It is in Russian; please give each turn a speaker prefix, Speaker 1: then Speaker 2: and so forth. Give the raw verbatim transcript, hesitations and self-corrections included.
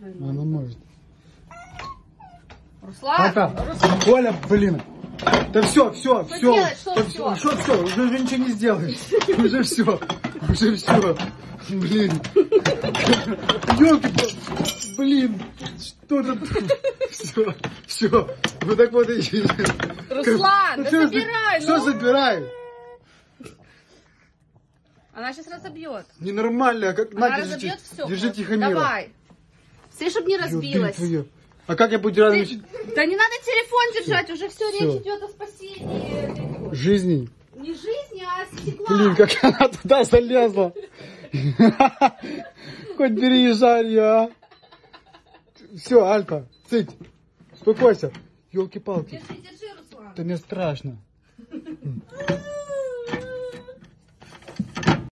Speaker 1: двойной.
Speaker 2: Она может.
Speaker 1: Руслан!
Speaker 2: Пока.
Speaker 1: Руслан.
Speaker 2: Оля, блин. Да все, все,
Speaker 1: Что
Speaker 2: все.
Speaker 1: делать? Что
Speaker 2: Да
Speaker 1: все?
Speaker 2: Что все? Уже, уже ничего не сделаешь. Уже все. Уже все. Блин. Ёлки, блин. Что тут? Все, все. Вот так вот и...
Speaker 1: Руслан, да
Speaker 2: Что
Speaker 1: забирай,
Speaker 2: Что
Speaker 1: ну.
Speaker 2: забирай?
Speaker 1: Она сейчас разобьет.
Speaker 2: Ненормально. а Как...
Speaker 1: Она
Speaker 2: На,
Speaker 1: разобьет
Speaker 2: держите,
Speaker 1: все.
Speaker 2: держи Тихомира.
Speaker 1: Давай. Смотри, чтобы не разбилась.
Speaker 2: Твою. А как я буду держать
Speaker 1: Ты- Да не надо телефон держать, уже все,
Speaker 2: Всё.
Speaker 1: речь идет о спасении.
Speaker 2: жизни?
Speaker 1: Не жизни, а стекла.
Speaker 2: Блин, как она туда залезла. Хоть переезжай ее, а. Все, Алька, цыть. Успокойся. Ёлки-палки.
Speaker 1: Держи, держи, Руслан.
Speaker 2: Да мне страшно.